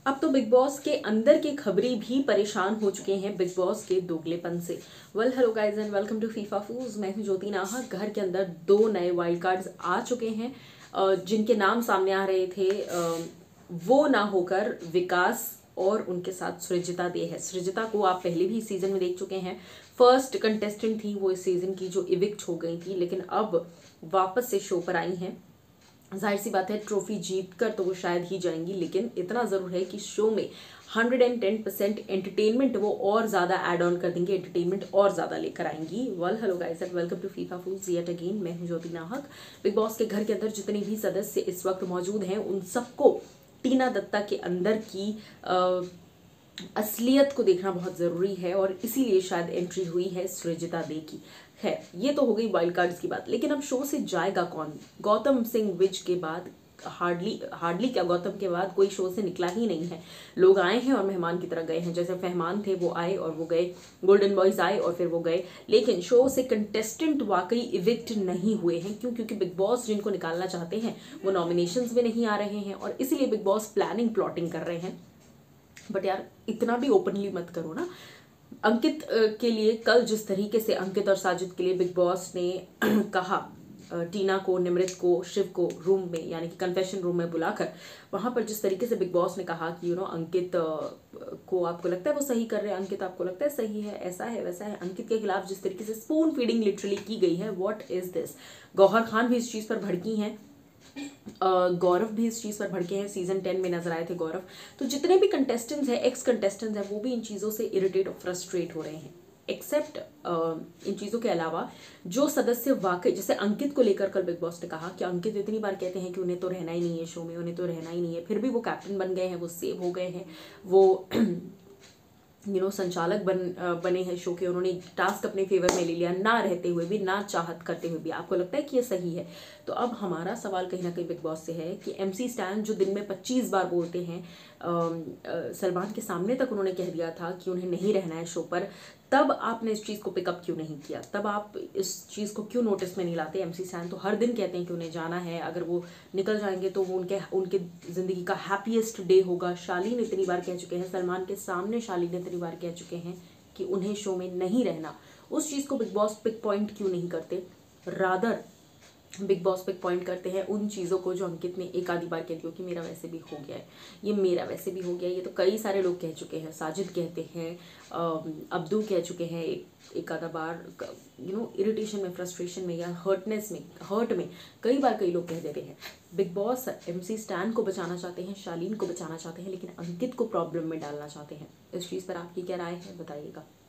अब तो big boss के अंदर के खबरी भी परेशान हो चुके हैं बिग बॉस के दोगलेपन से। Well hello guys and welcome to FIFA foods. मैं हूं ज्योति नाहक। घर के अंदर 2 नए वाइल्ड कार्ड्स आ चुके हैं जिनके नाम सामने आ रहे थे। वो ना होकर विकास और उनके साथ सृजिता दे है। सृजिता को आप पहले भी इस सीजन में देख चुके हैं। फर्स्ट कंटेस्टेंट थी वो इस सीजन की जो इविक्ट हो गई थी, लेकिन अब वापस से शो पर आई हैं। जाहिर सी बात है ट्रॉफी जीत कर तो वो शायद ही जाएंगी, लेकिन इतना ज़रूर है कि शो में 110% एंटरटेनमेंट वो और ज़्यादा ऐड ऑन कर देंगे, एंटरटेनमेंट और ज़्यादा लेकर आएंगी। Well hello guys and welcome to FIFA foods yet again. मैं हूं ज्योति नाहक। बिग बॉस के घर के अंदर जितने भी सदस्य इस वक्त मौजूद हैं उन सबको टीना दत्ता के अंदर की असलियत को देखना बहुत ज़रूरी है और इसीलिए शायद एंट्री हुई है सृजिता दे की। है ये तो हो गई वाइल्ड कार्ड्स की बात, लेकिन अब शो से जाएगा कौन? गौतम सिंह विज के बाद हार्डली क्या, गौतम के बाद कोई शो से निकला ही नहीं है। लोग आए हैं और मेहमान की तरह गए हैं। जैसे फहमान थे वो आए और वो गए, गोल्डन बॉयज आए और फिर वो गए, लेकिन शो से कंटेस्टेंट वाकई इविक्ट नहीं हुए हैं। क्यों? क्योंकि बिग बॉस जिनको निकालना चाहते हैं वो नॉमिनेशंस में नहीं आ रहे हैं और इसीलिए बिग बॉस प्लाटिंग कर रहे हैं। बट यार इतना भी ओपनली मत करो ना। अंकित के लिए कल जिस तरीके से अंकित और साजिद के लिए बिग बॉस ने कहा, टीना को, निमृत को, शिव को रूम में यानी कि कन्फेशन रूम में बुलाकर वहां पर जिस तरीके से बिग बॉस ने कहा कि अंकित को आपको लगता है वो सही कर रहे हैं, अंकित आपको लगता है सही है, ऐसा है वैसा है, अंकित के खिलाफ जिस तरीके से स्पून फीडिंग लिटरली की गई है, what is this. Gauhar Khan भी इस चीज पर भड़की हैं, गौरव भी इस चीज पर भड़के हैं। सीजन 10 में नजर आए थे गौरव। तो जितने भी कंटेस्टेंट्स हैं, एक्स कंटेस्टेंट्स हैं, वो भी इन चीजों से इरिटेट और फ्रस्ट्रेट हो रहे हैं। एक्सेप्ट इन चीजों के अलावा जो सदस्य वाकई, जैसे अंकित को लेकर कल बिग बॉस ने कहा कि अंकित इतनी बार कहते हैं कि उन्हें तो रहना ही नहीं है शो में, उन्हें तो रहना ही नहीं है, फिर भी वो कैप्टन बन गए हैं, वो सेव हो गए हैं, वो संचालक बने हैं शो के। उन्होंने टास्क अपने फेवर में ले लिया, ना रहते हुए भी, ना चाहत करते हुए भी। आपको लगता है कि ये सही है? तो अब हमारा सवाल कहीं ना कहीं बिग बॉस से है कि MC स्टैन जो दिन में 25 बार बोलते हैं, सलमान के सामने तक उन्होंने कह दिया था कि उन्हें नहीं रहना है शो पर, तब आपने इस चीज़ को पिकअप क्यों नहीं किया? तब आप इस चीज़ को क्यों नोटिस में नहीं लाते? MC स्टैन तो हर दिन कहते हैं कि उन्हें जाना है, अगर वो निकल जाएंगे तो वो उनके ज़िंदगी का हैप्पीएस्ट डे होगा। शालीन इतनी बार कह चुके हैं, सलमान के सामने शालीन इतनी बार कह चुके हैं कि उन्हें शो में नहीं रहना। उस चीज़ को बिग बॉस पिक पॉइंट क्यों नहीं करते? Rather big boss pick point करते हैं उन चीज़ों को जो अंकित ने एक आधी बार कह दिया कि मेरा वैसे भी हो गया है, ये मेरा वैसे भी हो गया है। ये तो कई सारे लोग कह चुके हैं, साजिद कहते हैं, अब्दू कह चुके हैं एक आधा बार, इरिटेशन में, फ्रस्ट्रेशन में या हर्ट में कई बार कई लोग कह देते हैं। बिग बॉस MC स्टैन को बचाना चाहते हैं, शालीन को बचाना चाहते हैं, लेकिन अंकित को प्रॉब्लम में डालना चाहते हैं। इस चीज़ पर आपकी क्या राय है, बताइएगा।